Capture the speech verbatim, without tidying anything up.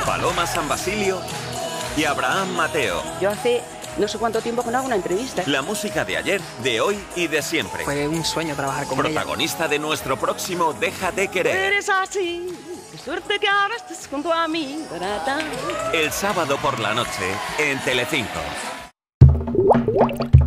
Paloma San Basilio y Abraham Mateo. Yo hace no sé cuánto tiempo que no hago una entrevista. La música de ayer, de hoy y de siempre. Fue un sueño trabajar con Protagonista ella. de nuestro próximo Déjate querer. Eres así, qué suerte que ahora estés junto a mí. Barata. El sábado por la noche en Telecinco.